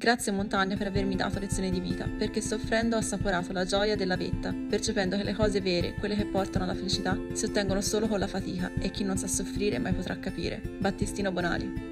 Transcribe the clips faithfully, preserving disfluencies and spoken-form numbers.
Grazie montagna per avermi dato lezioni di vita, perché soffrendo ho assaporato la gioia della vetta, percependo che le cose vere, quelle che portano alla felicità, si ottengono solo con la fatica e chi non sa soffrire mai potrà capire. Battistino Bonari.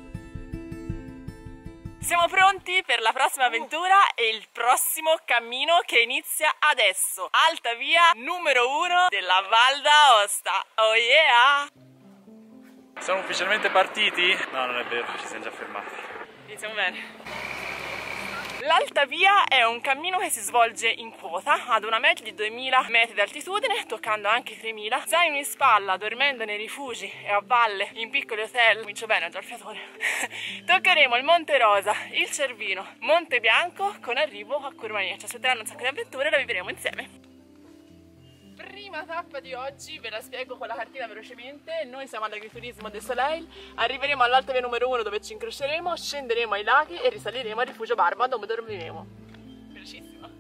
Siamo pronti per la prossima avventura e il prossimo cammino che inizia adesso. Alta via numero uno della Val d'Aosta. Oh yeah! Siamo ufficialmente partiti? No, non è vero, ci siamo già fermati. Iniziamo bene. L'Alta Via è un cammino che si svolge in quota ad una media di duemila metri di altitudine, toccando anche i tremila. Zaino in spalla, dormendo nei rifugi e a valle in piccoli hotel. Comincio bene, ho già il fiatore. Toccheremo il Monte Rosa, il Cervino, Monte Bianco con arrivo a Curmania. Ci aspetteranno un sacco di avventure e la vivremo insieme. Prima tappa di oggi, ve la spiego con la cartina velocemente. Noi siamo all'agriturismo del Soleil, arriveremo all'Alta Via numero uno dove ci incroceremo, scenderemo ai laghi e risaliremo al rifugio Barba dove dormiremo. Velocissima.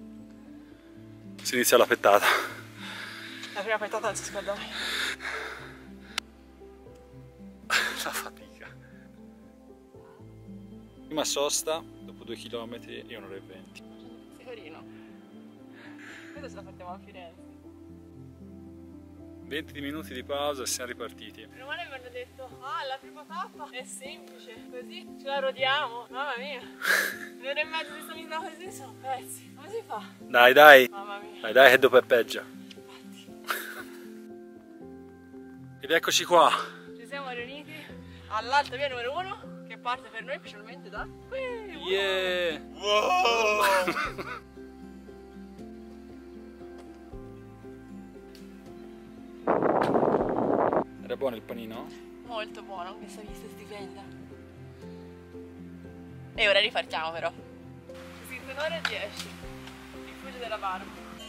Si inizia la pettata. La prima pettata non si scorda mai. La fatica. Prima sosta, dopo due chilometri e un'ora e venti. Sei carino. Questo ce la facciamo a Firenze. venti minuti di pausa e siamo ripartiti. Meno male mi hanno detto, ah, la prima tappa è semplice, così ce la rodiamo. Mamma mia, un'ora e mezzo di stamina così sono pezzi. Come si fa? Dai, dai. Mamma mia. Dai, dai, che dopo è peggio. Ed eccoci qua. Ci siamo riuniti all'Alta Via numero uno, che parte per noi specialmente da qui. Yeah! Wow. Era buono il panino? Molto buono, questa vista stupenda. E ora ripartiamo però. Così in un'ora e dieci. Rifugio della Barba.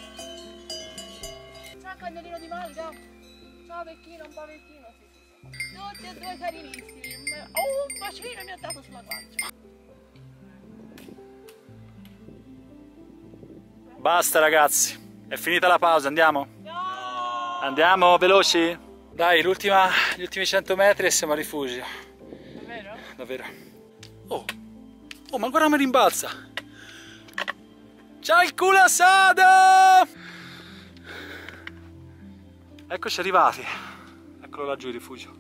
Ciao cagnolino di Malga. Ciao vecchino, un po' vecchino, sì, sì, sì. Tutti e due carinissimi. Oh, un bacino mi ha dato sulla guancia. Basta ragazzi, è finita la pausa, andiamo? No! Andiamo, veloci? Dai, l'ultima, gli ultimi cento metri e siamo a rifugio. Davvero? Davvero. Oh, oh, ma guarda, mi rimbalza. C'ha il culo assato! Eccoci arrivati. Eccolo laggiù il rifugio.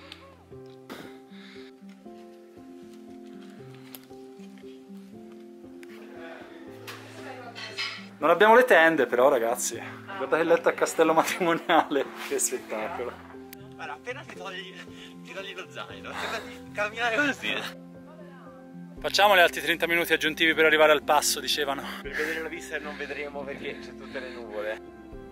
Non abbiamo le tende però ragazzi. Guarda che letto a castello matrimoniale. Che spettacolo. Guarda, appena ti togli, ti togli lo zaino, ti camminare così. Facciamoli altri trenta minuti aggiuntivi per arrivare al passo, dicevano. Per vedere la vista non vedremo perché c'è tutte le nuvole.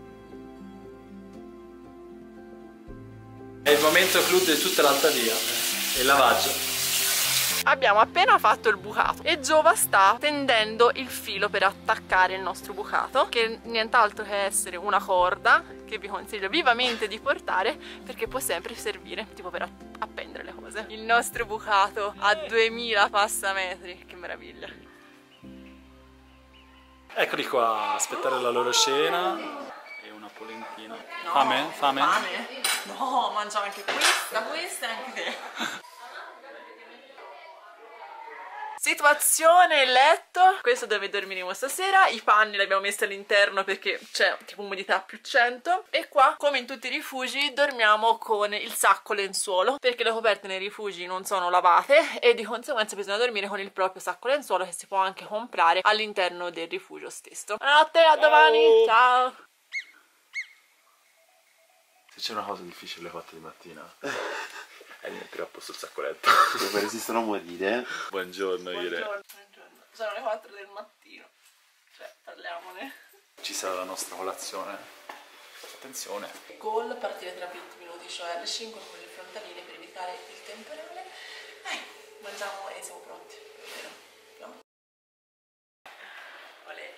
È il momento clou di tutta l'Alta Via. Il lavaggio. Abbiamo appena fatto il bucato e Giova sta tendendo il filo per attaccare il nostro bucato, che nient'altro che essere una corda che vi consiglio vivamente di portare perché può sempre servire tipo per appendere le cose. Il nostro bucato a duemila passametri, che meraviglia. Eccoli qua, aspettare la loro scena e una polentina. No, Fame? Fame? Fame? No, mangiamo anche questa, questa e anche te. Situazione letto, questo dove dormiremo stasera, i panni li abbiamo messi all'interno perché c'è tipo umidità più cento e qua, come in tutti i rifugi, dormiamo con il sacco lenzuolo perché le coperte nei rifugi non sono lavate e di conseguenza bisogna dormire con il proprio sacco lenzuolo che si può anche comprare all'interno del rifugio stesso. Buonanotte, a domani, ciao! Se c'è una cosa difficile alle quattro di mattina è mettere a posto il sacco letto. Per esistono morire. Buongiorno Ire. Buongiorno, buongiorno. Sono le quattro del mattino. Cioè, parliamone. Ci sarà la nostra colazione. Attenzione. Goal partire tra venti minuti, cioè alle cinque con le frontaline per evitare il temporale. Dai, mangiamo e siamo pronti. Vero? No? Olè.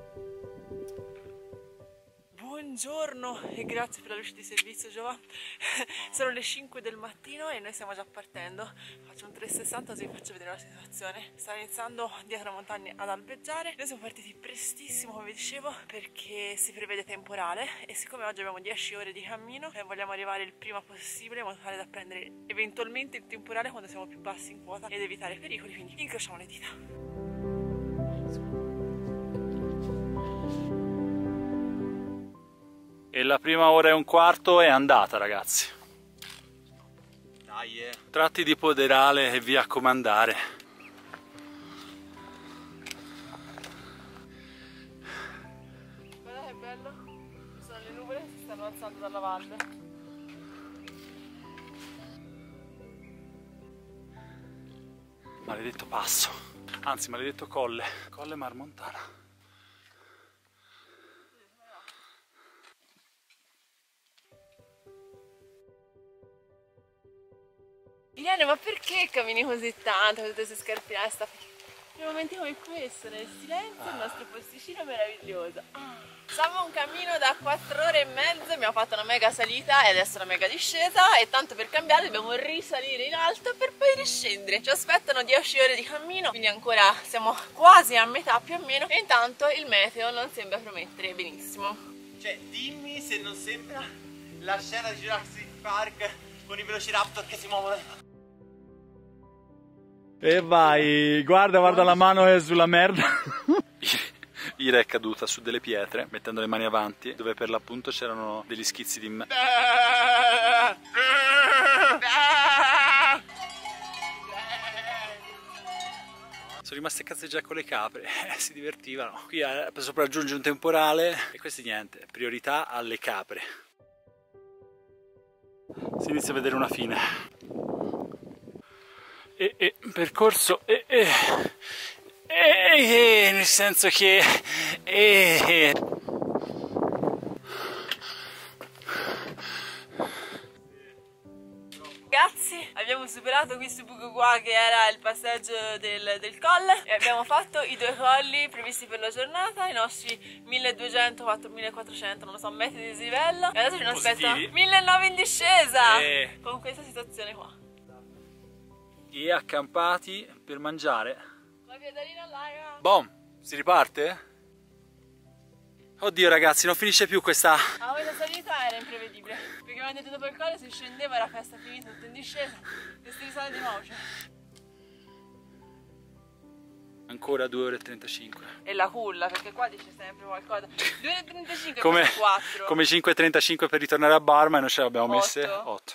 Buongiorno e grazie per la luce di servizio, Giova. Sono le cinque del mattino e noi stiamo già partendo. Faccio un trecentosessanta così vi faccio vedere la situazione. Sta iniziando dietro la montagna ad albeggiare. Noi siamo partiti prestissimo, come vi dicevo, perché si prevede temporale e siccome oggi abbiamo dieci ore di cammino e vogliamo arrivare il prima possibile in modo tale da prendere eventualmente il temporale quando siamo più bassi in quota ed evitare pericoli, quindi incrociamo le dita. E la prima ora e un quarto è andata, ragazzi. Dai, eh. Tratti di Poderale e via a comandare. Guarda che bello, ci sono le nuvole che si stanno alzando dalla valle. Maledetto passo, anzi maledetto colle, colle Marmontana. Irene, ma perché cammini così tanto con tutte queste scarpine? Sta... In momenti come questo, nel silenzio, il nostro posticino meraviglioso. Ah. Siamo un cammino da quattro ore e mezza, abbiamo fatto una mega salita e adesso una mega discesa e tanto per cambiare dobbiamo risalire in alto per poi riscendere. Ci aspettano dieci ore di cammino, quindi ancora siamo quasi a metà più o meno e intanto il meteo non sembra promettere benissimo. Cioè, dimmi se non sembra la scena di Jurassic Park con i velociraptor che si muovono. E vai, guarda, guarda la mano è sulla merda. Ira è caduta su delle pietre mettendo le mani avanti dove per l'appunto c'erano degli schizzi di merda. Sono rimaste cazzeggiare con le capre, eh, si divertivano. Qui eh, sopraggiunge un temporale e questi niente, priorità alle capre. Si inizia a vedere una fine. E, e percorso e, e, e, e nel senso che e, Ragazzi, abbiamo superato questo buco qua che era il passaggio del, del colle e abbiamo fatto i due colli previsti per la giornata, i nostri milleduecento, millequattrocento, non lo so, metri di dislivello e adesso ci aspetta millenovecento in discesa e... con questa situazione qua. E accampati per mangiare. La piedalina là. Bom, si riparte? Oddio ragazzi, non finisce più questa... Ah, questa salita era imprevedibile, perché mi hanno detto dopo il colle si scendeva, era festa finita, tutto in discesa e si risale di nuovo. Cioè. Ancora due ore e trentacinque. E la culla, perché qua dice sempre qualcosa. due ore e trentacinque come, quattro. Come cinque e trentacinque per ritornare a Barma e noi ce le abbiamo messe otto.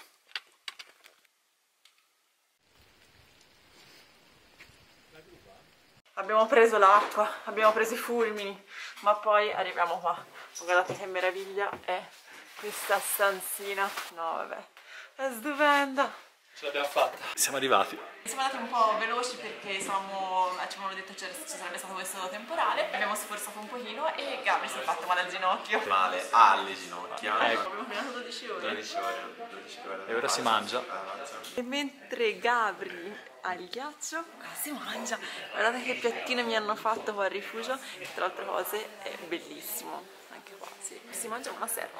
Abbiamo preso l'acqua, abbiamo preso i fulmini, ma poi arriviamo qua. Guardate che meraviglia è questa stanzina. No vabbè, è stupenda. Ce l'abbiamo fatta. Siamo arrivati. Siamo andati un po' veloci perché stavamo, ci avevano detto che ci sarebbe stato questo temporale. Abbiamo sforzato un pochino e Gabri si è fatto male al ginocchio. Male alle ginocchia. Ecco. Abbiamo camminato dodici ore. dodici ore, dodici ore. E ora si mangia. E mentre Gabri ha il ghiaccio, qua si mangia. Guardate che piattino mi hanno fatto qua al rifugio. E tra altre cose è bellissimo. Anche qua si, si mangia una serra.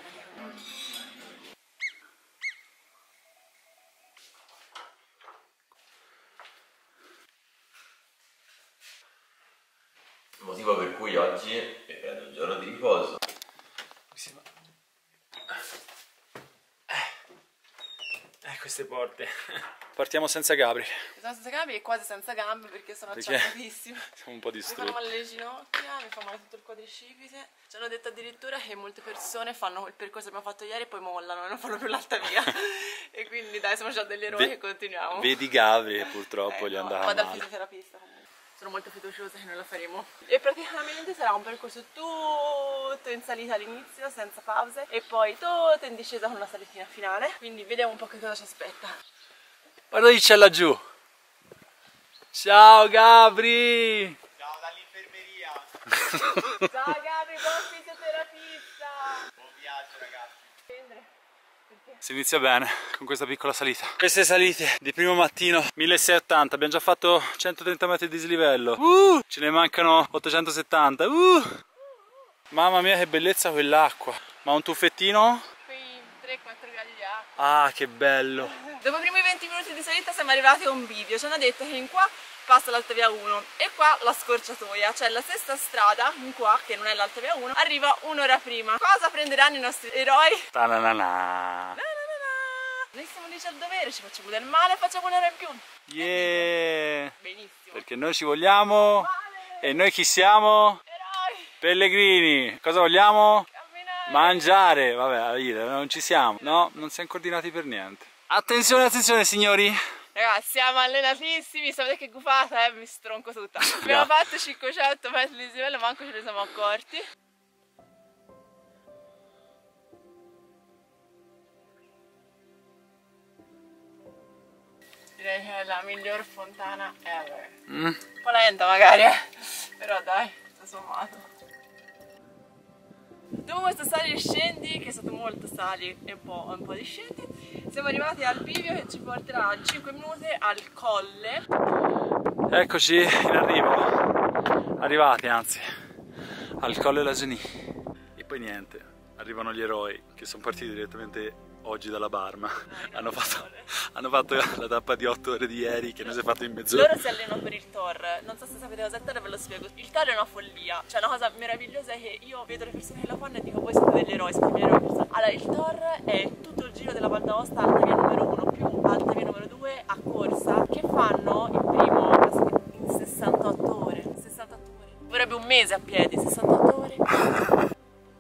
Motivo per cui oggi mi prendo un giorno di riposo. Eh, queste porte. Partiamo senza Gabri. Sono senza gambe e quasi senza gambe perché sono Perché? acciaccatissima. Siamo un po' Mi fanno distrutti. male le ginocchia, mi fa male tutto il quadricipite. Ci hanno detto addirittura che molte persone fanno il percorso che abbiamo fatto ieri e poi mollano e non fanno più l'alta via. E quindi dai, siamo già degli eroi Ve- che continuiamo. Vedi Gabri e purtroppo Eh, gli è no, andata vado al male. fisioterapista comunque. Sono molto fiduciosa che noi la faremo. E praticamente sarà un percorso tutto in salita all'inizio, senza pause, e poi tutto in discesa con una salitina finale. Quindi vediamo un po' che cosa ci aspetta. Guarda chi c'è laggiù. Ciao Gabri! Ciao dall'infermeria. Ciao Gabri, buon fisioterapista! Buon viaggio ragazzi. Si inizia bene con questa piccola salita. Queste salite di primo mattino milleseicentoottanta, abbiamo già fatto centotrenta metri di dislivello. Uh, ce ne mancano ottocentosettanta. Uh. Mamma mia che bellezza quell'acqua. Ma un tuffettino? Qui tre quattro gradi di acqua. Ah, che bello. Dopo i primi venti minuti di salita siamo arrivati a un bivio. Ci hanno detto che in qua passa l'Alta Via uno e qua la scorciatoia, cioè la stessa strada in qua, che non è l'Alta Via uno, arriva un'ora prima. Cosa prenderanno i nostri eroi? Ta-na-na-na. Noi siamo lì al dovere, ci facciamo del male e facciamo un'ora in più. Yeah! Benissimo. Perché noi ci vogliamo. Male. E noi chi siamo? Eroi. Pellegrini. Cosa vogliamo? Camminare. Mangiare. Vabbè, non ci siamo. No, non siamo coordinati per niente. Attenzione, attenzione signori. Ragazzi, siamo allenatissimi, sapete che gufata, eh? Mi stronco tutta. Abbiamo fatto cinquecento metri di dislivello, manco ce ne siamo accorti. Direi che è la miglior fontana ever. Mm. Un po' lenta magari, eh? Però dai, tutto sommato. Dopo questo sali e scendi, che è stato molto sali e un po', un po' di scendi, siamo arrivati al bivio che ci porterà in cinque minuti al colle. Eccoci in arrivo, arrivati anzi, al Colle Lageny. E poi niente, arrivano gli eroi che sono partiti direttamente oggi dalla Barma. Hanno fatto, hanno fatto la tappa di otto ore di ieri che noi si è fatto in mezz'ora. Loro si allenano per il Tor, non so se sapete cosa è il Tor, ve lo spiego. Il Tor è una follia, cioè una cosa meravigliosa è che io vedo le persone che la fanno e dico voi siete degli eroi, siete degli eroi personali. Allora il Tor è tutto il giro della Val d'Aosta, Alta Via numero uno più Alta Via numero due a corsa, che fanno il primo in sessantotto ore. sessantotto ore. Vorrebbe un mese a piedi, sessantotto ore.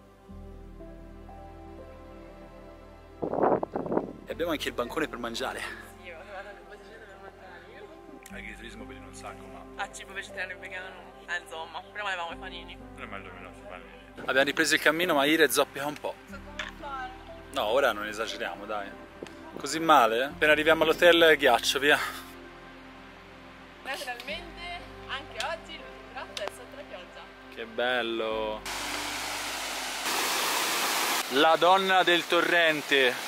E abbiamo anche il bancone per mangiare. Sì, ho trovato il botticello per mangiare. Agriturismo per un sacco, ma... A cibo vegetariano e vegano no. Eh, insomma, prima levavamo i panini. Non è meglio i nostri panini. Abbiamo ripreso il cammino, ma Ire zoppica un po'. So come fare. No, ora non esageriamo, dai. Così male? Appena arriviamo all'hotel, ghiaccio, via. Naturalmente, anche oggi l'ultimo tratto è sotto la pioggia. Che bello. La donna del torrente.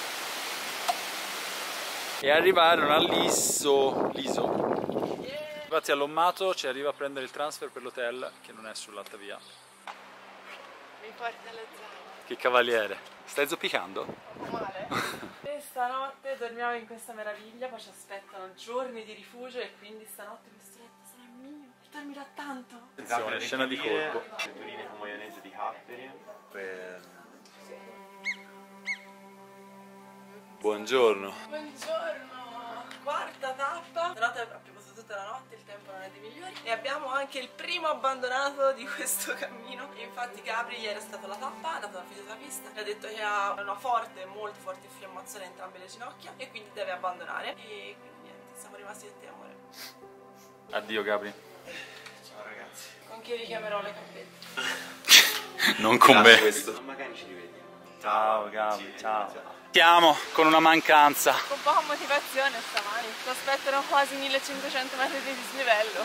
E arrivarono all'Isso. L'Iso. Yeah. Infatti all'Ommato ci arriva a prendere il transfer per l'hotel, che non è sull'Alta Via. Mi porti alle zanne. Che cavaliere. Stai zoppicando? Un po' male. E stanotte dormiamo in questa meraviglia, poi ci aspettano giorni di rifugio e quindi stanotte questo letto sarà mio. Dormirà tanto. Attenzione, scena di colpo. Fettuline con maionese di capperi. Per... Buongiorno. Buongiorno, quarta tappa. Stanotte abbiamo piovuto tutta la notte, il tempo non è dei migliori. E abbiamo anche il primo abbandonato di questo cammino. E infatti Gabri ieri è stata la tappa, è andato dal fisioterapista e ha detto che ha una forte, molto forte infiammazione in entrambe le ginocchia e quindi deve abbandonare. E quindi niente, siamo rimasti io e te, amore. Addio Gabri. Ciao ragazzi. Con chi richiamerò le cappette? Non con me. Ma magari ci rivediamo. Ciao Gabri, ciao. Siamo con una mancanza. Con poca motivazione stamani. Ti aspettano quasi millecinquecento metri di dislivello.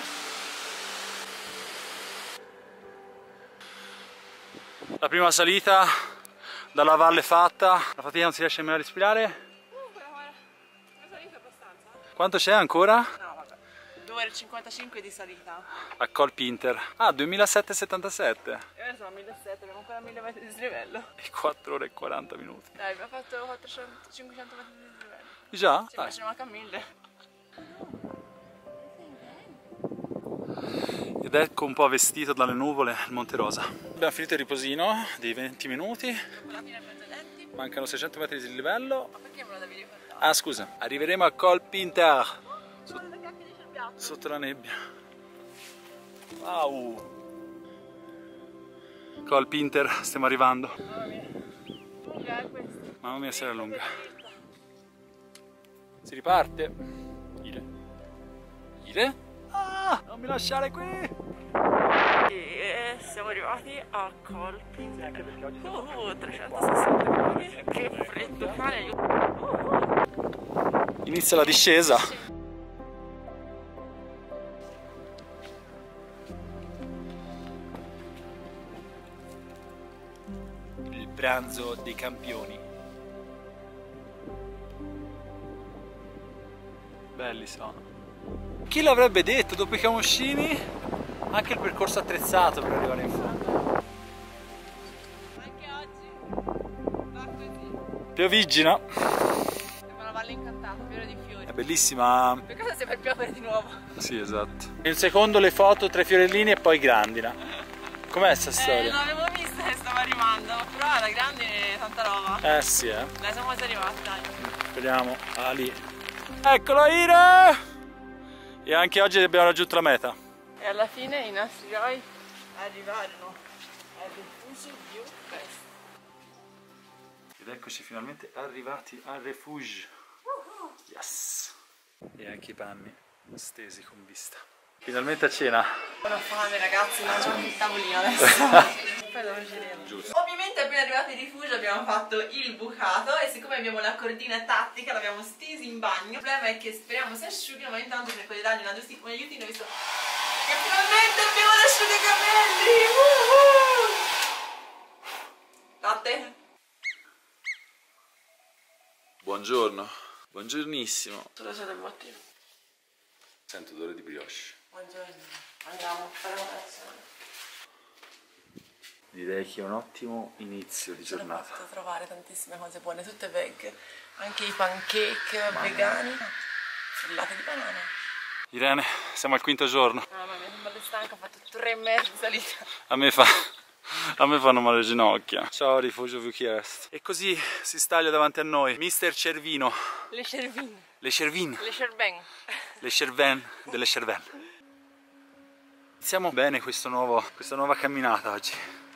La prima salita dalla valle fatta. La fatica non si riesce nemmeno a respirare. Uh, una salita abbastanza. Quanto c'è ancora? No, vabbè. due ore e cinquantacinque di salita. A Col Pinter. Ah, duemilasettecentosettantasette. E ora siamo a millesettecento, abbiamo ancora mille metri di dislivello. E quattro ore e quaranta minuti. Dai, abbiamo fatto quattrocento cinquecento metri di dislivello. Già? Sì, ma ce ne manca mille. Ed ecco un po' vestito dalle nuvole il Monte Rosa. Abbiamo finito il riposino di venti minuti. Dopo la fine precedenti. Mancano seicento metri di livello. Ma perché me lo devi ricordare? Ah, scusa. Arriveremo a Col Pinter. Sono le cacche di cerbiato. Sotto la nebbia. Wow. Col Pinter, stiamo arrivando. Mamma mia. Lunga è questa. Mamma mia, sarà lunga. Si riparte. Ire. Ire? Ah, non mi lasciare qui. E siamo arrivati a Col Pinter. Uh, trecentosessanta minuti. Che freddo cane. Uh. Inizia la discesa. Il pranzo dei campioni. Belli sono. Chi l'avrebbe detto, dopo i camoscini, anche il percorso attrezzato per arrivare in fondo. Anche oggi va così. Piovigina. Valle Incantata, piena di fiori. È bellissima. Per caso sia per piovere di nuovo. Sì, esatto. Il secondo le foto, tre fiorellini e poi grandina. Com'è sta storia? Eh, non l'avevo vista che stava arrivando, però la grandine è tanta roba. Eh sì, eh. Dai, siamo quasi arrivati, dai. Speriamo. Ah, lì. Eccolo Ira! E anche oggi abbiamo raggiunto la meta. E alla fine i nostri eroi arrivarono al rifugio View Fest. Ed eccoci finalmente arrivati al rifugio. Yes! E anche i panni stesi con vista. Finalmente a cena. Buona fame ragazzi, mangiamo anche il tavolino adesso. Poi lo mangeremo. Giusto. Ovviamente appena arrivati in rifugio abbiamo fatto il bucato e siccome abbiamo la cordina tattica l'abbiamo stesi in bagno. Il problema è che speriamo si asciughino, ma intanto cerco di dargli una giusti- un aiutino visto che finalmente abbiamo l'asciugacapelli! Uh-huh! Latte? Buongiorno. Buongiornissimo. Solo c'è del bottino. Sento odore di brioche. Buongiorno. Andiamo, faremo colazione. Direi che è un ottimo inizio di Sono giornata. potuto trovare tantissime cose buone, tutte veg. Anche i pancake vegani. Frullate di banane. Irene, siamo al quinto giorno. Mamma mia, sono bella stanca, ho fatto tre e mezza di salita. A me fa... A me fanno male le ginocchia. Ciao rifugio Viewcast. E così si staglia davanti a noi mister Cervino. Le cervine. Le Cervin. Le cerven. Le Cerven delle Cerven. Iniziamo bene questo nuovo, questa nuova camminata oggi.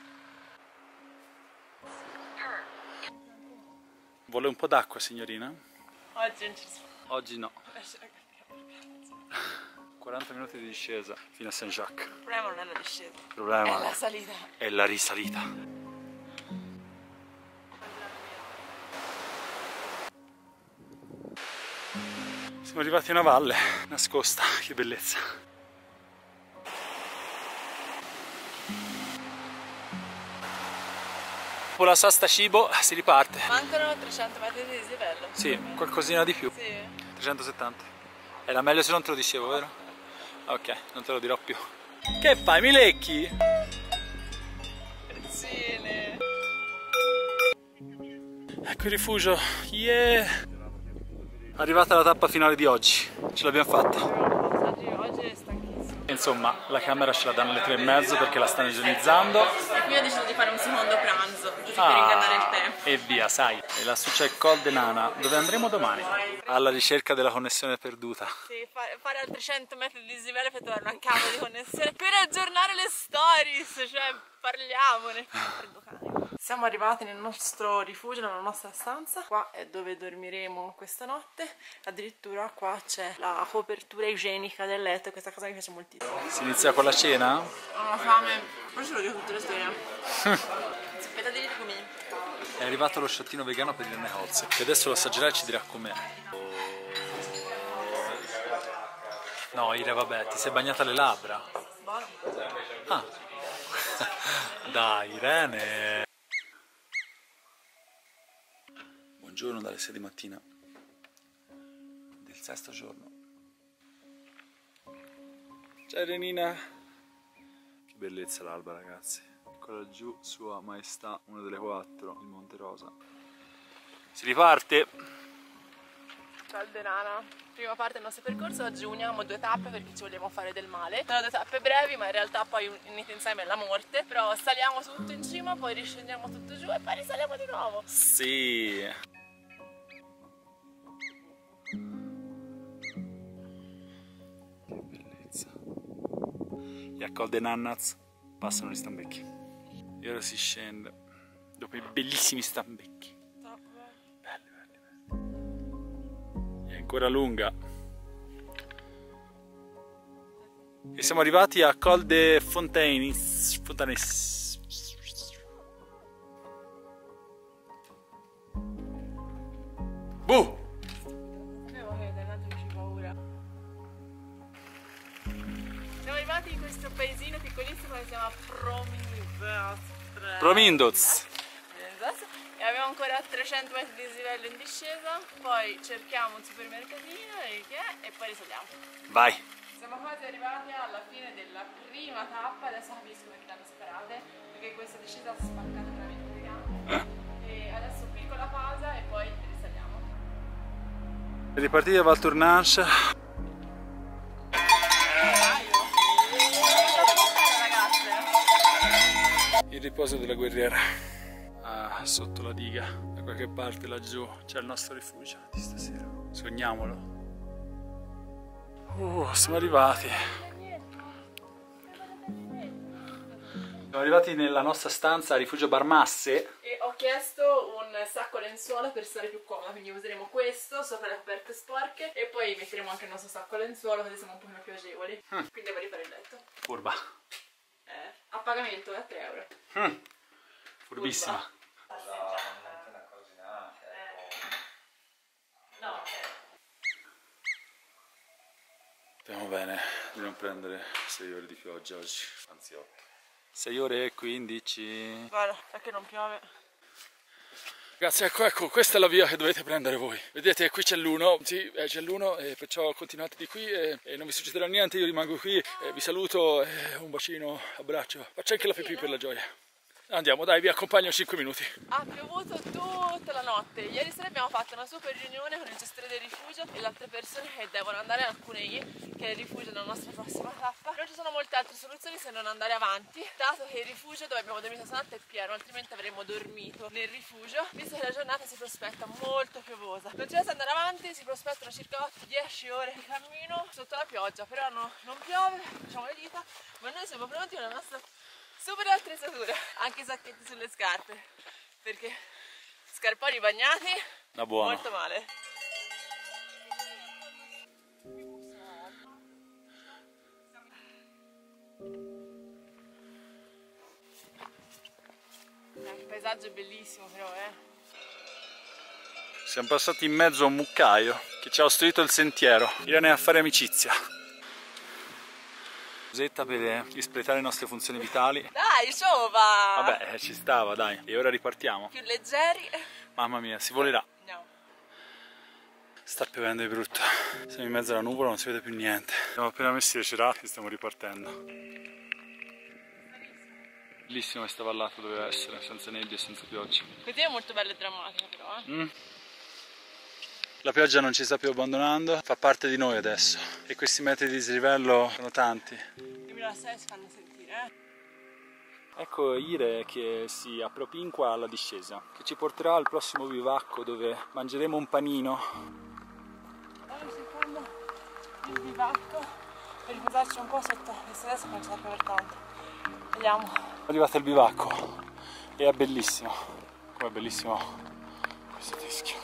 Vuole un po' d'acqua, signorina? Oggi non ci sono. Oggi no. Lascia la cartina. quaranta minuti di discesa fino a Saint-Jacques. Il problema non è la discesa, Il problema è la salita. è la risalita. Siamo arrivati a una valle nascosta, che bellezza. Dopo la sosta cibo si riparte. Mancano trecento metri di dislivello. Sì, qualcosina di più. Sì. trecentosettanta. Era meglio se non te lo dicevo, vero? Ok, non te lo dirò più. Che fai, mi lecchi? Pezzine. Ecco il rifugio, yeah! Arrivata la tappa finale di oggi, ce l'abbiamo fatta. Oggi, oggi è stanchissimo. Insomma, la camera ce la danno alle tre e mezzo perché la stanno igienizzando. E qui ho deciso di fare un secondo pranzo, giusto Ah, per ingannare il tempo. e via, sai. E lassù c'è il Col de Nana, dove andremo domani, alla ricerca della connessione perduta. Sì, fare, fare altri cento metri di dislivello per trovare una cava di connessione per aggiornare le stories, cioè parliamone. Freddo cane. Siamo arrivati nel nostro rifugio, nella nostra stanza. Qua è dove dormiremo questa notte. Addirittura qua c'è la copertura igienica del letto. Questa cosa mi piace moltissimo. Si inizia con la cena? Ho una fame, poi ce lo dico tutte le storie. Aspetta di ricominciare. È arrivato lo sciottino vegano per il negozio, che adesso lo assaggerà e ci dirà com'è. No, Ira, vabbè, ti sei bagnata le labbra. Buono. Ah. Dai, Irene. Buongiorno dalle sei di mattina del sesto giorno. Ciao Renina. Che bellezza l'alba, ragazzi. Eccola giù, Sua Maestà, una delle quattro, il Monte Rosa. Si riparte. Ciao Aldenana. Prima parte del nostro percorso, oggi uniamo due tappe perché ci vogliamo fare del male. Sono due tappe brevi, ma in realtà poi unite insieme è la morte. Però saliamo tutto in cima, poi riscendiamo tutto giù e poi risaliamo di nuovo. Sì. Che bellezza. E a Col de Nannaz passano gli stambecchi. E ora si scende dopo i bellissimi stambecchi. Belli, belli, belli. È ancora lunga. E siamo arrivati a Col de Fontaines. Fontaines. Buh! Sapevo che Aldenana mi ci paura. Siamo arrivati in questo paesino piccolissimo che si chiama Prominduz. Prominduz. E abbiamo ancora trecento metri di dislivello in discesa, poi cerchiamo un supermercatino e, che è, e poi risaliamo. Vai. Siamo quasi arrivati alla fine della prima tappa, adesso capisco perché l'hanno sparate, perché questa discesa ha spaccato veramente le gambe. E adesso piccola pausa e poi risaliamo. Ripartiti da Val Tournanche. Il riposo della guerriera. Ah, sotto la diga, da qualche parte laggiù, c'è il nostro rifugio di stasera. Sogniamolo. Uh, siamo arrivati. Siamo arrivati nella nostra stanza a Rifugio Barmasse. E ho chiesto un sacco lenzuola per stare più comoda, quindi useremo questo sopra le coperte sporche e poi metteremo anche il nostro sacco lenzuola così siamo un pochino più agevoli. Mm. Quindi devo rifare il letto. Furba. Eh, a pagamento, a tre euro. Mm. Furbissima. Furba. No. Stiamo bene di non prendere sei ore di pioggia oggi, anzi otto. sei ore e quindici. Guarda, perché non piove. Ragazzi, ecco, ecco, questa è la via che dovete prendere voi. Vedete, qui c'è l'uno, sì, eh, c'è l'uno e perciò continuate di qui e, e non vi succederà niente, io rimango qui, e vi saluto, e un bacino, abbraccio. Faccio anche la pipì per la gioia. Andiamo, dai, vi accompagno cinque minuti. Ha piovuto tutta la notte. Ieri sera abbiamo fatto una super riunione con il gestore del rifugio e le altre persone che devono andare al Cunei, che è il rifugio della nostra prossima tappa. Non ci sono molte altre soluzioni se non andare avanti, dato che il rifugio dove abbiamo dormito stanotte è pieno, altrimenti avremmo dormito nel rifugio, visto che la giornata si prospetta molto piovosa. Non c'è da andare avanti, si prospettano circa otto dieci ore di cammino sotto la pioggia, però no, non piove, facciamo le dita, ma noi siamo pronti con la nostra super attrezzatura, anche i sacchetti sulle scarpe, perché scarponi bagnati, da buono. Molto male. Eh, il paesaggio è bellissimo però, eh. Siamo passati in mezzo a un muccaio che ci ha ostruito il sentiero. Irene a fare amicizia. Cosetta per espletare le nostre funzioni vitali. Dai, ciova! Vabbè, ci stava, dai. E ora ripartiamo. Più leggeri. Mamma mia, si volerà. Andiamo. Sta piovendo di brutto. Siamo in mezzo alla nuvola, non si vede più niente. Abbiamo appena messi le cerate e stiamo ripartendo. Bellissima questa vallata doveva essere, senza nebbie e senza pioggia. Così è molto bella e drammatica però, eh. Mm. La pioggia non ci sta più abbandonando, fa parte di noi adesso. E questi metri di dislivello sono tanti. duemilasei si fanno sentire, eh. Ecco Ire che si appropinqua alla discesa, che ci porterà al prossimo bivacco dove mangeremo un panino. Stiamo cercando il bivacco per riposarci un po' sotto, visto adesso non c'è da piovere tanto. Vediamo. È arrivato il bivacco e è bellissimo, com'è bellissimo questo teschio.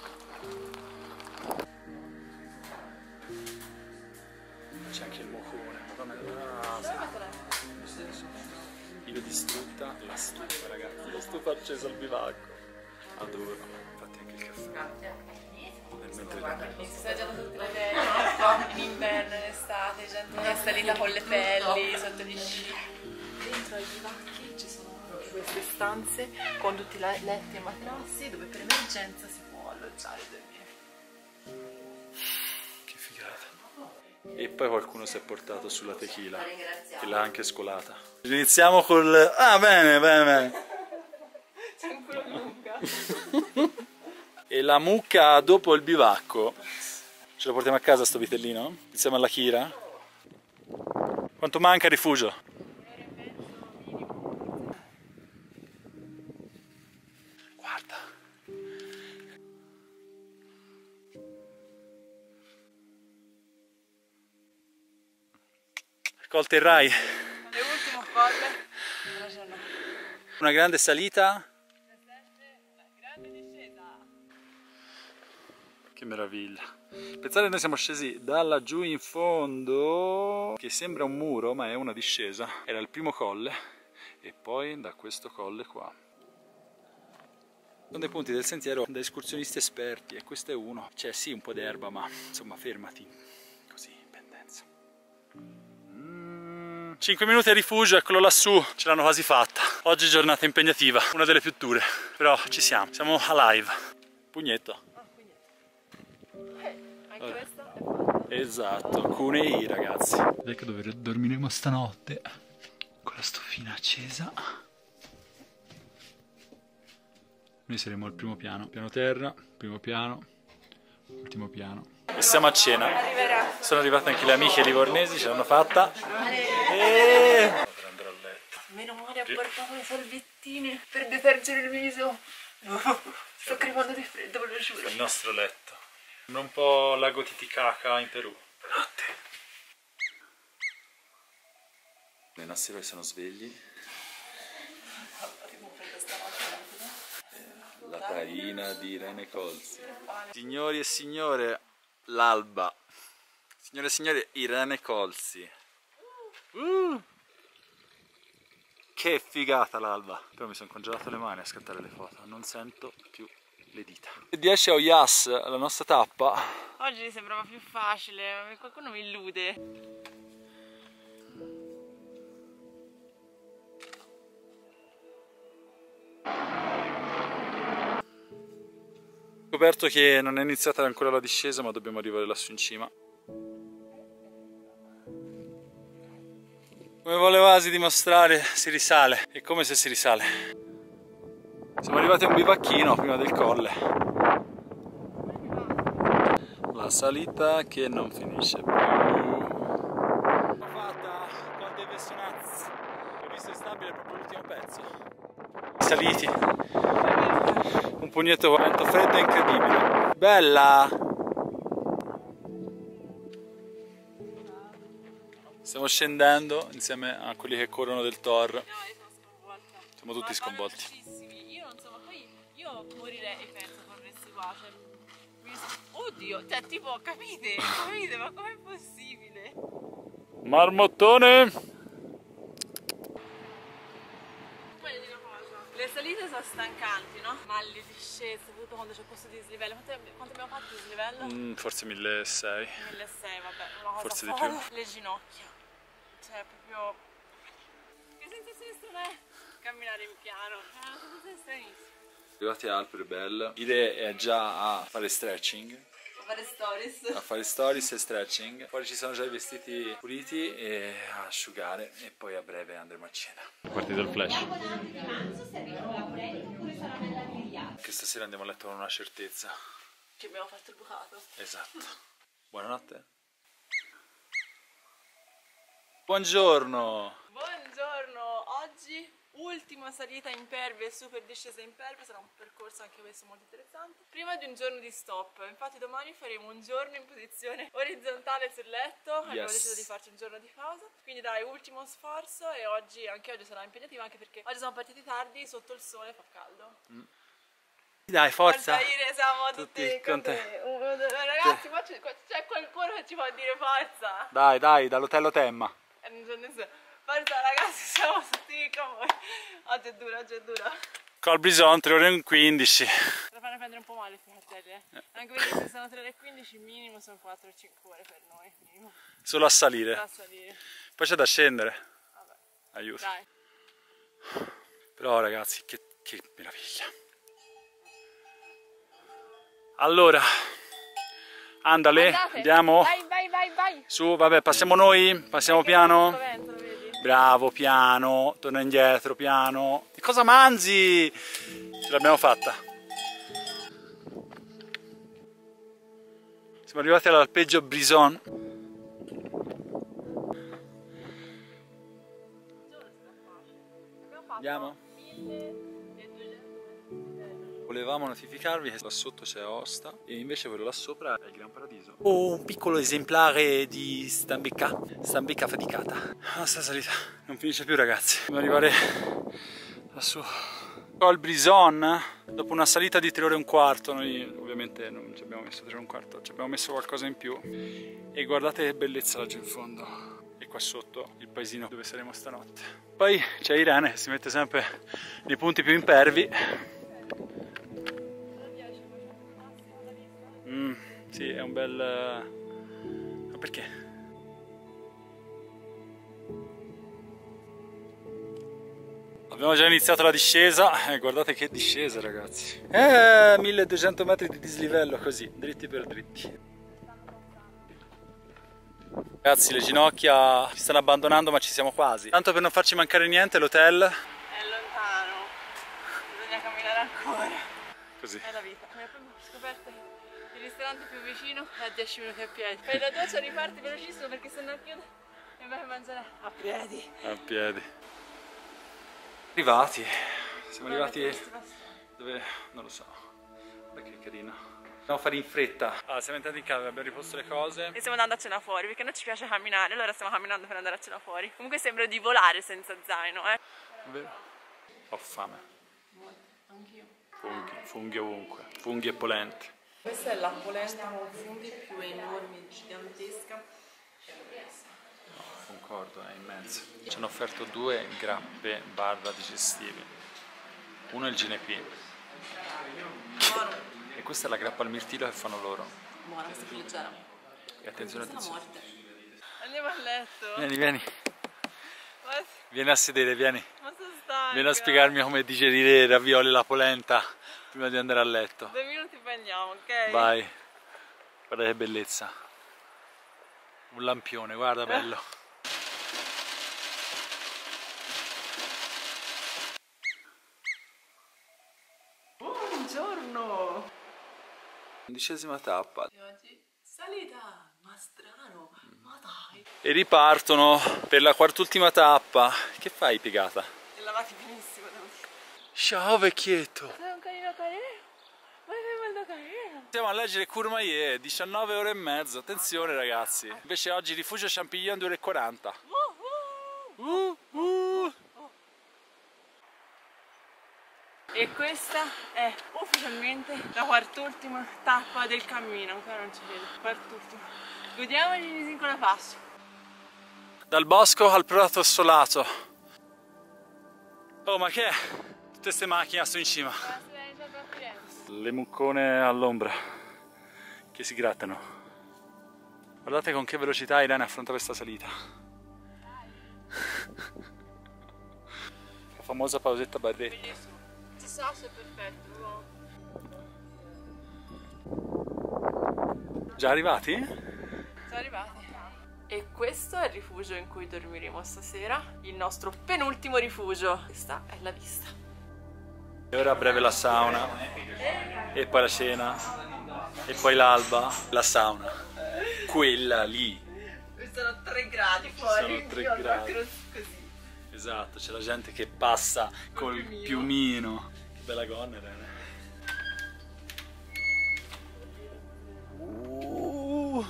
C'è anche il mocone, io distrutta la stufa, ragazzi, la stufa accesa al bivacco, adoro, infatti anche il caffè. Nel mentre Si assaggiano tutte le pelli, in inverno, in estate, gente che sta lì con le pelli, sotto gli sci. Dentro ai bivacchi ci sono anche queste stanze con tutti i letti e materassi dove per emergenza si può alloggiare e dormire. Che figata. E poi qualcuno si è portato sulla tequila, che l'ha anche scolata. Iniziamo col... Ah, bene, bene, bene. C'è ancora lunga. E la mucca dopo il bivacco. Ce lo portiamo a casa sto vitellino? Iniziamo alla chira? Quanto manca il rifugio? Guarda. Colto il Rai. L'ultimo colle della giornata. Una grande salita. Una grande discesa. Che meraviglia. Pensate che noi siamo scesi da laggiù in fondo, che sembra un muro ma è una discesa. Era il primo colle e poi da questo colle qua. Sono dei punti del sentiero da escursionisti esperti e questo è uno. C'è sì un po' di erba ma insomma fermati. Così in pendenza. Mm. cinque minuti a rifugio, eccolo lassù, ce l'hanno quasi fatta. Oggi giornata impegnativa, una delle più dure, però ci siamo, siamo alive. Pugnetto. Anche questa è fatta. Esatto, Cunei ragazzi. Ecco dove dormiremo stanotte, con la stufina accesa. Noi saremo al primo piano, piano terra, primo piano, all'ultimo piano. E siamo a cena. Sono arrivate anche le amiche livornesi, ce l'hanno fatta. E... prenderò a letto. Meno male, ho portato le salvettine per detergere il viso. Sto crepando di freddo, ve lo giuro. Il nostro letto. Sembra un po' lago Titicaca in Perù. Notte. I nostri eroi sono svegli. La taina di Irene Colzi. Signori e signore, l'alba. Signore e signori, Irene Colzi. Uh! Che figata l'alba. Però mi sono congelato le mani a scattare le foto. Non sento più le dita. dieci a Oyas, la nostra tappa. Oggi sembrava più facile, qualcuno mi illude. Ho scoperto che non è iniziata ancora la discesa, ma dobbiamo arrivare lassù in cima. Come volevasi dimostrare, si risale. È come se si risale. Siamo arrivati a un bivacchino prima del colle. La salita che non finisce più. L'ho fatta con dei Vestonaz. Ho visto stabile proprio l'ultimo pezzo. Saliti. Un pugnetto vento freddo e incredibile. Bella! Stiamo scendendo insieme a quelli che corrono del Tor. No, io sono sconvolta. Siamo tutti sconvolti. Io non so, ma poi io morirei, penso, corressi qua. Cioè, mi... Oddio, cioè tipo, capite? Capite? Ma com'è possibile? Marmottone! Le salite sono stancanti, no? Ma le discese, soprattutto quando c'è questo dislivello. Quanto, quanto abbiamo fatto di dislivello? Mm, forse milleseicento. milleseicento, vabbè, una cosa Forse di folle. più. Le ginocchia. Cioè, proprio... Che sensazione strana è camminare in piano? È una sensazione stranissima. Arrivati a Alperebel, l'idea è già a fare stretching. A fare stories. A fare stories e stretching. Poi ci sono già i vestiti puliti e a asciugare. E poi a breve andremo a cena. È partito il flash. Che stasera andiamo a letto con una certezza. Che abbiamo fatto il bucato. Esatto. Buonanotte. Buongiorno. Buongiorno, oggi ultima salita impervia e super discesa impervia, sarà un percorso anche questo molto interessante. Prima di un giorno di stop, infatti domani faremo un giorno in posizione orizzontale sul letto, yes. Abbiamo deciso di farci un giorno di pausa, quindi dai, ultimo sforzo e oggi, anche oggi sarà impegnativo anche perché oggi siamo partiti tardi, sotto il sole fa caldo. Mm. Dai, forza! Forza, siamo tutti, tutti con te. te. Ragazzi, ma c'è qualcuno che ci può dire forza? Dai, dai, dall'hotel Temma. Forza ragazzi, siamo tutti con voi. Oggi è dura, oggi è dura. Col Brison tre ore e quindici. Per farne prendere un po' male questi cartelli, eh. eh. Anche perché se sono tre ore e quindici minimo sono quattro o cinque ore per noi. Minimo. Solo a salire. Solo a salire. Poi c'è da scendere. Vabbè. Aiuto. Dai. Però ragazzi, che, che meraviglia. Allora, andale, Andate. Andiamo. Vai, vai, vai, vai. Su, vabbè, passiamo noi, passiamo Perché piano. Vento, lo vedi? Bravo, piano, torna indietro, piano. Che cosa mangi? Ce l'abbiamo fatta. Siamo arrivati all'alpeggio Brison. Andiamo? Volevamo notificarvi che là sotto c'è Aosta e invece quello là sopra è il Gran Paradiso. Oh, un piccolo esemplare di stambecca, stambecca faticata. La nostra salita non finisce più ragazzi, dobbiamo arrivare lassù. Al Brison, dopo una salita di tre ore e un quarto, noi ovviamente non ci abbiamo messo tre ore e un quarto, ci abbiamo messo qualcosa in più. E guardate che bellezza laggiù in fondo. E qua sotto il paesino dove saremo stanotte. Poi c'è Irene che si mette sempre nei punti più impervi. Mm, sì, è un bel... Ma perché? Abbiamo già iniziato la discesa e eh, guardate che discesa ragazzi. Eh, milleduecento metri di dislivello così, dritti per dritti. Ragazzi, le ginocchia ci stanno abbandonando ma ci siamo quasi. Tanto per non farci mancare niente l'hotel è lontano, bisogna camminare ancora. Così. È la vita. Mi ho scoperto che Il ristorante più vicino è a dieci minuti a piedi. Fai la doccia, riparti velocissimo perché se no chiude e vai a mangiare a piedi. A piedi. Arrivati. Siamo arrivati dove? Non lo so. Guarda che carino. Dobbiamo fare in fretta. Allora, siamo entrati in casa, abbiamo riposto le cose. E stiamo andando a cena fuori perché non ci piace camminare, allora stiamo camminando per andare a cena fuori. Comunque sembra di volare senza zaino, eh. Vero? Ho fame. Anch'io. Funghi, funghi ovunque. Funghi e polenti. Questa è la polenta con funghi più enorme e gigantesca. No, concordo, è immenso. Ci hanno offerto due grappe barra digestivi. Uno è il ginepì. Buono. E questa è la grappa al mirtillo che fanno loro. Buona, questa è più leggera. E attenzione, Questa è la attenzione. morte. Andiamo a letto. Vieni, vieni. What? Vieni a sedere, vieni. Ma sono stanca. Vieni a spiegarmi come digerire i ravioli e la polenta prima di andare a letto. Due minuti poi andiamo, ok? Vai. Guarda che bellezza. Un lampione, guarda, bello. Buongiorno. Undicesima tappa. E oggi salita, ma strano, ma dai. E ripartono per la quart'ultima tappa. Che fai, piegata? Ti lavati benissimo, devo dire. Ciao vecchietto. Sei un carino carino? Ma sei molto carino. Andiamo a leggere Courmayeur, diciannove ore e mezzo. Attenzione ragazzi. Invece oggi rifugio Champignon due ore e quaranta. Uh, uh. Uh, uh. E questa è ufficialmente la quart'ultima tappa del cammino, ancora non ci vedo, quart'ultima. Godiamoci di Nicola Passo. Dal bosco al prato assolato. Oh, ma che è? Tutte queste macchine sto in cima. Le muccone all'ombra che si grattano. Guardate con che velocità Irene affronta questa salita. La famosa pausetta barretta. Bellissimo. Il sasso è perfetto, no? Già arrivati? Siamo arrivati. E questo è il rifugio in cui dormiremo stasera, il nostro penultimo rifugio. Questa è la vista. E ora a breve la sauna, e poi la cena, e poi l'alba, la sauna. Quella lì. Sono tre gradi fuori. Sono tre io gradi. Così. Esatto, c'è la gente che passa col piumino. piumino. Che bella gonna, Irene. Uh.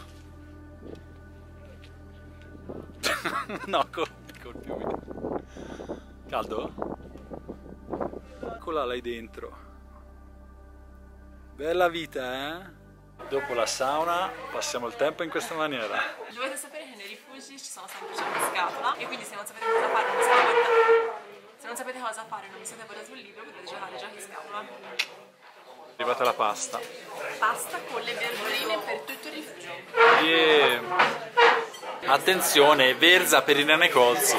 No, col, col piumino. Caldo? Eccola là dentro. Bella vita, eh? Dopo la sauna passiamo il tempo in questa maniera. Dovete sapere che nei rifugi ci sono sempre cibi in scatola e quindi se non sapete cosa fare non vi siete portati, se non sapete cosa fare non vi siete portati un libro, potete giocare giochi in scatola. È arrivata la pasta. Pasta con le verdurine per tutto il rifugio. Yeah. Attenzione, verza per Irene Colzi.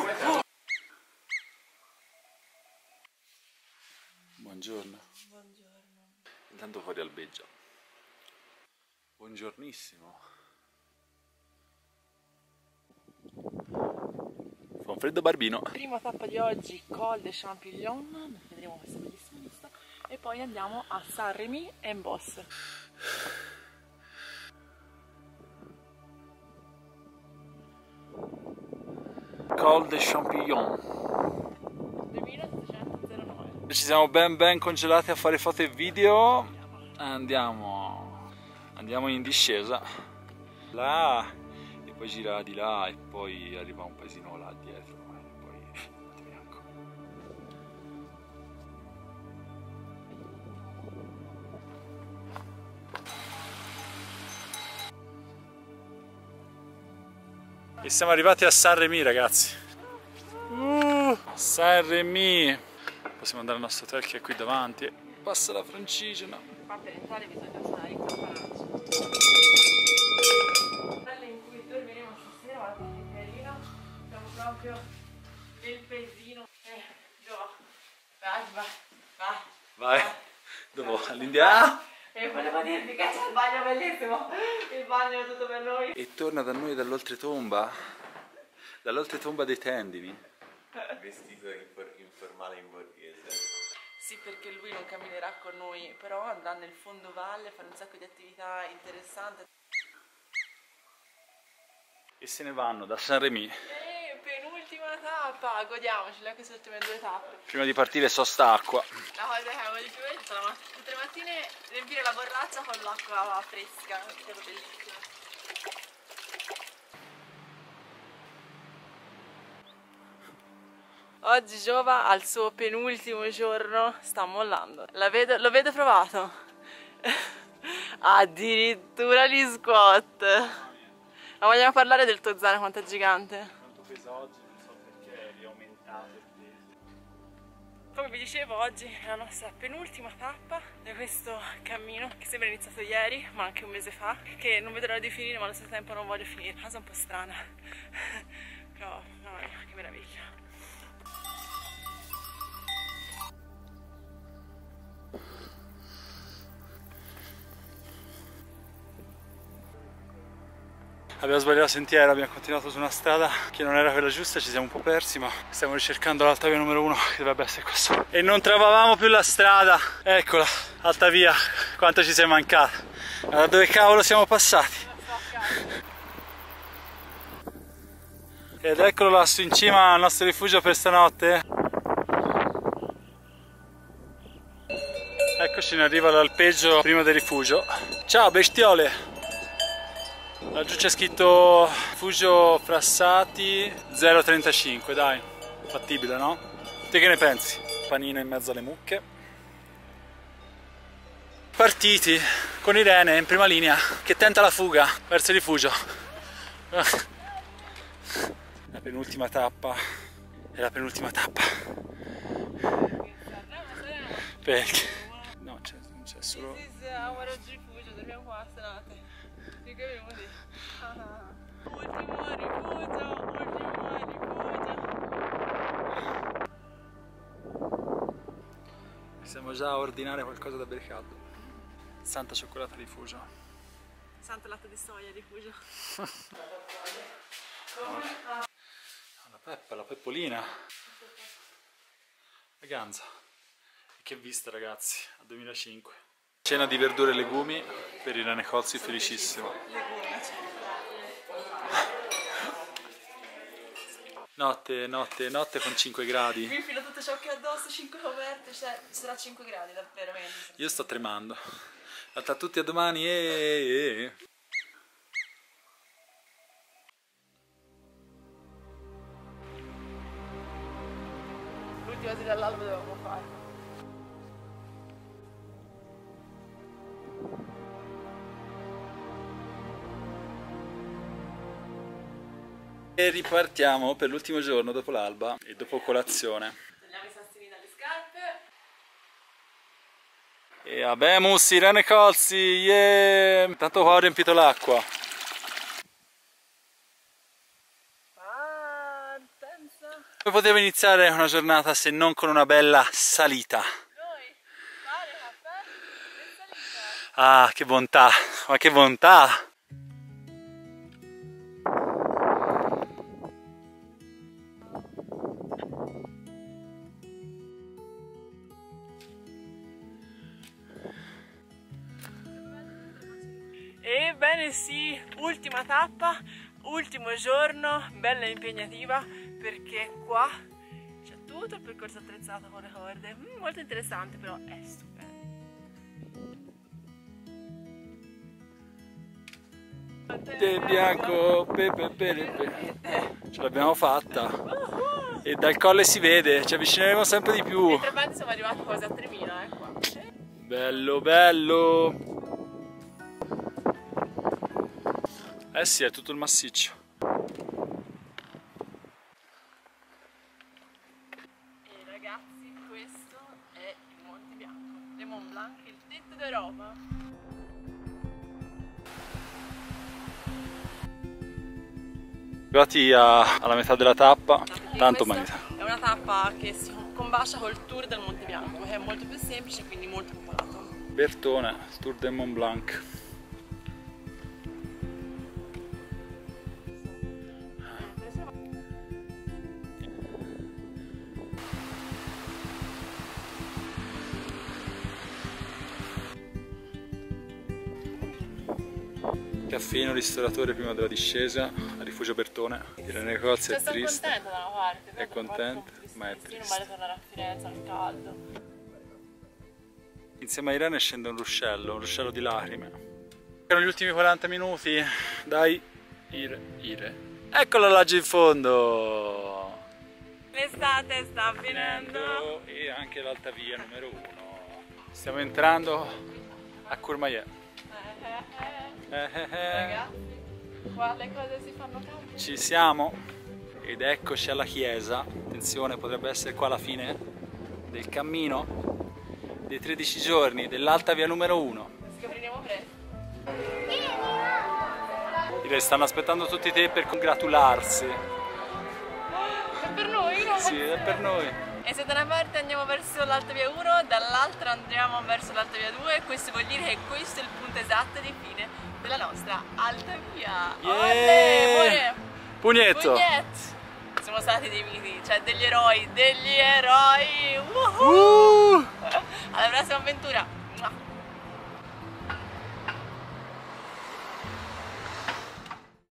Buongiorno. Buongiorno. Intanto fuori albeggia. Buongiornissimo. Fa un freddo barbino. Prima tappa di oggi, Col des Champignons, vedremo questa bellissima vista, e poi andiamo a Saint-Rémy e Boss. Col des Champignons. duemilasettecentonove. Ci siamo ben ben congelati a fare foto e video. Andiamo, andiamo in discesa. Là, e poi gira di là e poi arriva un paesino là dietro e poi Monte Bianco. E siamo arrivati a Saint-Rémy, ragazzi. Uh, Saint-Rémy. Possiamo andare al nostro hotel che è qui davanti. Passa la Francigena. Qua per entrare bisogna usare il campanaccio. L'hotel in cui dormiremo stasera, guardate che carino. Siamo proprio nel paesino. Eh, dove? Vai, vai, vai. Vai. Dopo all'India. E volevo dirvi che c'è il bagno bellissimo. Il bagno è tutto per noi. E torna da noi dall'oltretomba. Dall'oltretomba dei tendini. Vestito informale in borghese. Sì, perché lui non camminerà con noi, però andrà nel fondovalle a fare un sacco di attività interessanti. E se ne vanno da Saint-Rémy. E penultima tappa, godiamocela queste ultime due tappe. Prima di partire sosta acqua. La cosa che amo di più è tutta la mat- tutte le mattine riempire la borraccia con l'acqua fresca, che è bellissima. Oggi Giova al suo penultimo giorno sta mollando. La vedo, lo vedo provato. Addirittura gli squat. Ma vogliamo parlare del tuo zaino quanto è gigante? Quanto pesa oggi? Non so perché è aumentato il peso. Come vi dicevo, oggi è la nostra penultima tappa di questo cammino che sembra iniziato ieri, ma anche un mese fa, che non vedo l'ora di finire, ma allo stesso tempo non voglio finire. Una cosa un po' strana. Però, mamma mia, che meraviglia. Abbiamo sbagliato sentiero, abbiamo continuato su una strada che non era quella giusta, ci siamo un po' persi, ma stiamo ricercando l'alta via numero uno che dovrebbe essere qua sopra. E non trovavamo più la strada, eccola, alta via, quanto ci sei mancata. Da dove cavolo siamo passati? Ed eccolo lassù in cima al nostro rifugio per stanotte. Eccoci in arrivo all'alpeggio prima del rifugio. Ciao bestiole! Laggiù c'è scritto rifugio Frassati zero trentacinque, dai, fattibile, no? Te che ne pensi? Panino in mezzo alle mucche. Partiti con Irene in prima linea che tenta la fuga verso il rifugio. La penultima tappa. È la penultima tappa. Perché? No, c'è solo... Sì, sì, amo raggiungere il rifugio, dormiamo qua stanotte. Finché abbiamo lì. Ah, ultimo rifugio, ultimo rifugio. Possiamo già ordinare qualcosa da bere caldo. Santa cioccolata rifugio. Santo latte di soia rifugio. La peppa, la peppolina. La ganza. E che vista ragazzi, a duemilacinque. Cena di verdure e legumi per Irene Colzi, felicissimo. Notte, notte, notte con cinque gradi. Mi infilo tutto ciò che ho addosso, cinque coperte, cioè ci sarà cinque gradi davvero. Io sto tremando. A tutti a domani. E... L'ultima sera all'alba dovevamo fare. E ripartiamo per l'ultimo giorno dopo l'alba e dopo colazione. Togliamo i sassolini dalle scarpe. E abemus, Irene Colzi, yeah! Tanto qua ho riempito l'acqua. Partenza. Come poteva iniziare una giornata se non con una bella salita? Noi, fare caffè e salita. Ah, che bontà, ma che bontà! Ebbene sì, ultima tappa, ultimo giorno, bella impegnativa perché qua c'è tutto il percorso attrezzato con le corde, mm, molto interessante però è stupendo. Te bianco, pepe, pepe, pepe. Ce l'abbiamo fatta e dal colle si vede, ci avvicineremo sempre di più. E tra l'altro siamo arrivati quasi a tremila, eh qua. Bello, bello! Eh sì, è tutto il massiccio. E ragazzi, questo è il Monte Bianco, le Mont Blanc, il tetto d'Europa. Arrivati a, alla metà della tappa, E tanto questa manca. è una tappa che si combacia col Tour del Monte Bianco, che è molto più semplice, quindi molto popolato. Bertone, Tour del Mont Blanc. Caffeino, ristoratore prima della discesa a Rifugio Bertone. Irene Cozzi è sono triste. contenta da una parte, È contenta, ma è non triste. vale tornare a Firenze al caldo. Insieme a Irene scende un ruscello, un ruscello di lacrime. Erano gli ultimi quaranta minuti. Dai, Ire, Ire. Eccola laggiù in fondo. L'estate sta finendo. E anche l'alta via numero uno. Stiamo entrando a Courmayeur. Eh, eh, eh. Eh, eh, eh. Ragazzi, qua le cose si fanno campo. Ci siamo ed eccoci alla chiesa. Attenzione, potrebbe essere qua la fine del cammino dei tredici giorni dell'alta via numero uno. Scopriremo presto. Direi stanno aspettando tutti te per congratularsi. È per noi, no? Sì, è per noi. E se da una parte andiamo verso l'alta via uno, dall'altra andiamo verso l'alta via due, questo vuol dire che questo è il punto esatto di fine della nostra alta via. Yeah! Olè, amore! Pugnetto! Pugnetto! Siamo stati dei miti, cioè degli eroi, degli eroi! Woohoo! Uh! Alla prossima avventura!